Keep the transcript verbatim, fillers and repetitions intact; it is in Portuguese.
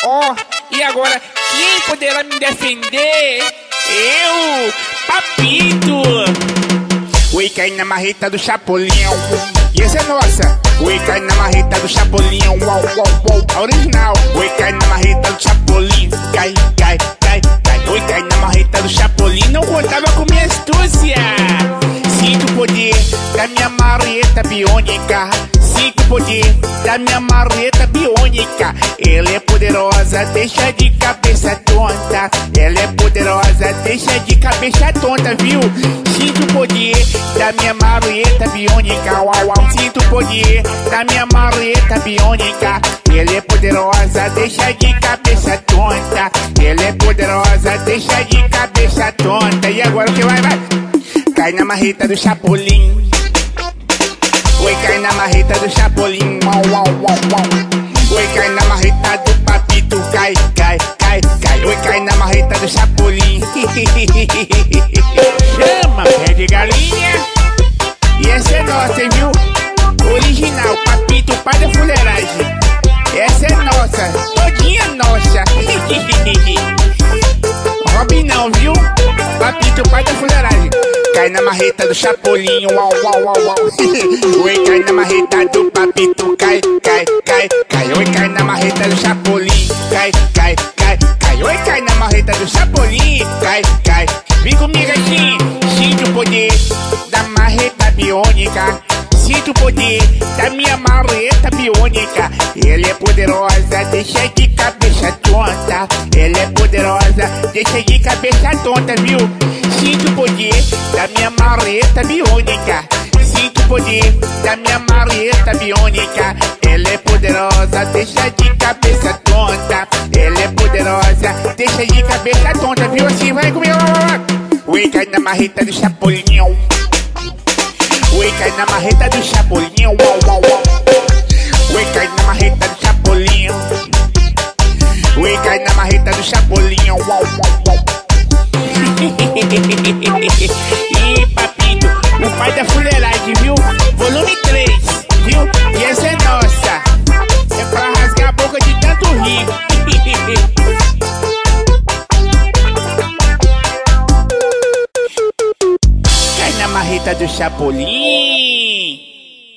Ó, e agora, quem poderá me defender? Eu, Papito. Oi, cai na marreta do Chapolin. E essa é nossa. Oi, cai na marreta do Chapolin. Uau, uau, uau, a original. Oi, cai na marreta do Chapolin. Cai, cai, cai, cai. Oi, cai na marreta do Chapolin. Não contava com minha astúcia. Sinto o poder da minha marreta biônica. Sinto o poder da minha marreta biônica. Ela é poderosa, deixa de cabeça tonta. Ela é poderosa, deixa de cabeça tonta, viu? Sinto o poder da minha marreta biônica. Uau, uau. Sinto o poder da minha marreta biônica. Ela é poderosa, deixa de cabeça tonta. Ela é poderosa, deixa de cabeça tonta. E agora o que vai, vai? Cai na marreta do Chapolin. Oi, cai na marreta do Chapolin. Uau, uau, uau, uau. Oi, cai na marreta do Papito. Cai, cai, cai, cai. Oi, cai na marreta do Chapolin. Chama, pé de galinha. E essa é nossa, hein, viu? Original, Papito, pai da fuleiragem. Essa é nossa, todinha nossa. Robin não, viu? Papito, pai da fuleiragem. Cai na marreta do Chapolin, uau, uau, uau, uau. Oi, cai na marreta do Papito, cai, cai, cai, cai. Oi, cai na marreta do Chapolin, cai, cai, cai, cai. Oi, cai na marreta do Chapolin, cai, cai. Vem comigo aqui, sinto o poder da marreta biônica. Sinto o poder da minha marreta biônica. Ela é poderosa, deixa de cabeça tonta. Ela é poderosa, deixa de cabeça tonta, viu? Sinto o poder da minha marreta biônica. Sinto o poder da minha marreta biônica. Ela é poderosa, deixa de cabeça tonta. Ela é poderosa, deixa de cabeça tonta, viu? Assim, vai comigo. Oi, cai na marreta do Chapolin. Oi, cai na marreta do Chapolin. Uau, uau, uau. Oi, cai na marreta do Chapolin. Oi, cai na marreta do Chapolin. Uau, uau, uau. E Papito, o pai da fuleiragem, viu? Volume três, viu? E essa é nossa. É pra rasgar a boca de tanto rir. Cai na marreta do Chapolin.